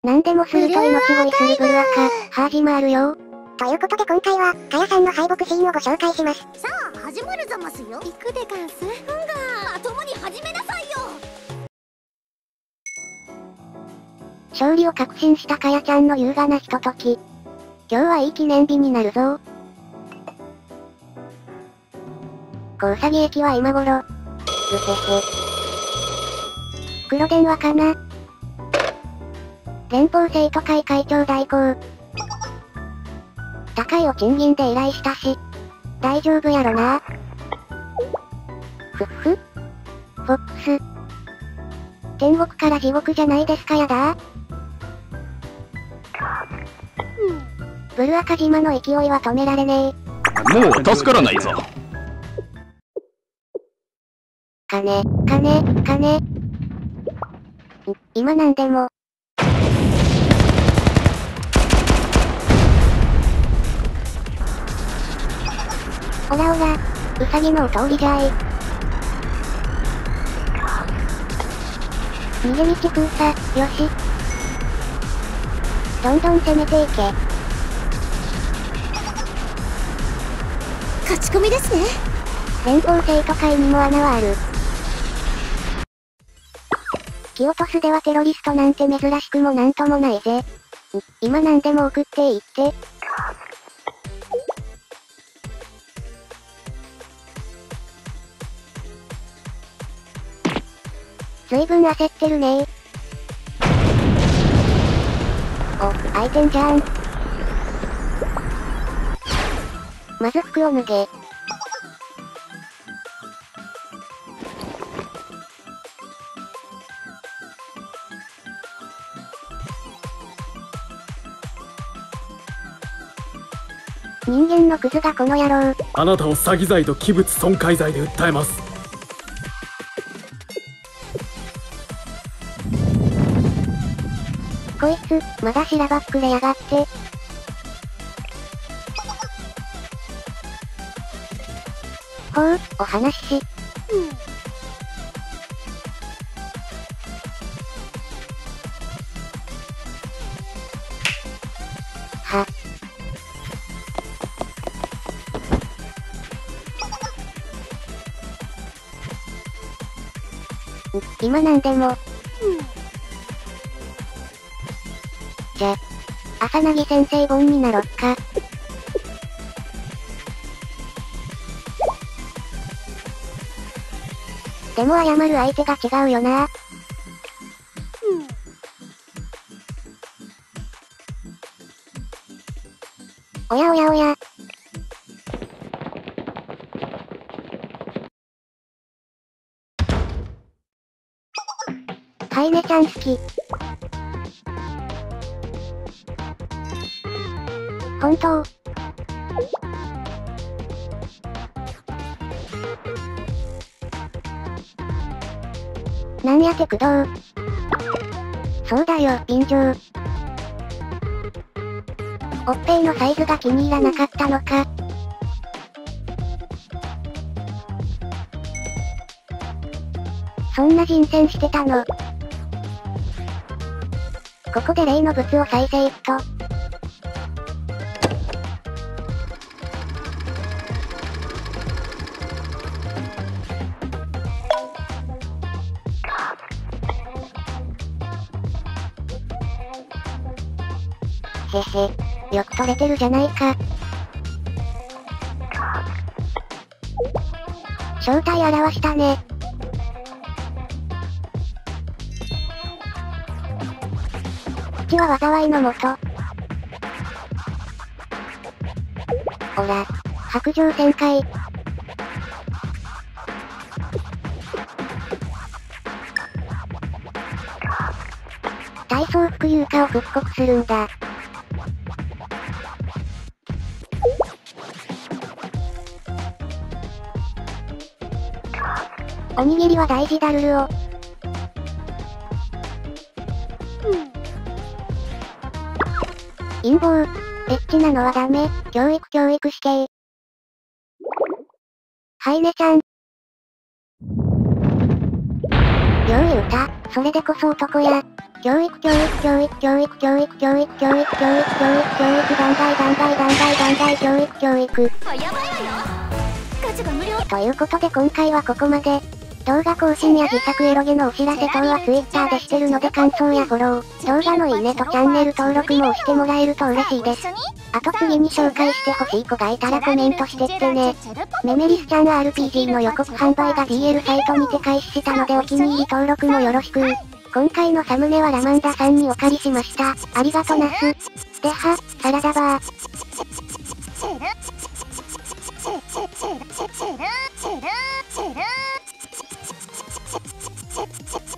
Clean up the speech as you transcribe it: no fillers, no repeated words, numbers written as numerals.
何でもすると命乞いするブルアカ、ハージマールよ。 ということで今回は、かやさんの敗北シーンをご紹介します。 さあ、始まるざますよ。行くでかんす。まともに始めなさいよ。 勝利を確信したかやちゃんの優雅なひととき。今日はいい記念日になるぞ。小うさぎ駅は今頃。うせへ。黒電話かな。連邦生徒会会長代行。高いお賃金で依頼したし。大丈夫やろな。ふっふ。フォックス。天国から地獄じゃないですかやだ。ブルアカ島の勢いは止められねえ。もう助からないぞ。 金。今なんでも。おらおら、ウサギのお通りじゃい。逃げ道封鎖、よし。どんどん攻めていけ。 勝ち込みですね。 連邦生徒会にも穴はある。キオトスではテロリストなんて珍しくもなんともないぜ。今なんでも送っていいって。ずいぶん焦ってるねー。お、開いてんじゃん。まず服を脱げ。人間のクズがこの野郎。 あなたを詐欺罪と器物損壊罪で訴えます。 こいつ、まだしらばっくれやがって。ほう、お話し。は。今なんでも。じゃ、朝凪先生本になろっか。でも謝る相手が違うよな。おやおやおや。ハイネちゃん好き。本当。なんやて駆動。そうだよ、便乗。おっぺいのサイズが気に入らなかったのか。そんな人選してたの。ここで例の物を再生っと。へへ、よく撮れてるじゃないか。正体表したね。口は災いのもと。おら、白状旋回。体操服有価を復刻するんだ。おにぎりは大事だルルを。陰謀。エッチなのはダメ。教育死刑。ハイネちゃん。良い歌、 それでこそ男や。教育断崖教育教育教育教育教育教育教育。 あ、やばいわよ。ガチャが無料。 ということで今回はここまで。動画更新や自作エロゲのお知らせ等は Twitter でしてるので感想やフォロー、動画のいいねとチャンネル登録も押してもらえると嬉しいです。あと次に紹介してほしい子がいたらコメントしてってね。メメリスちゃん RPG の予告販売が DL サイトにて開始したのでお気に入り登録もよろしく。今回のサムネはラマンダさんにお借りしました。ありがとなす。では、サラダバー。 チェル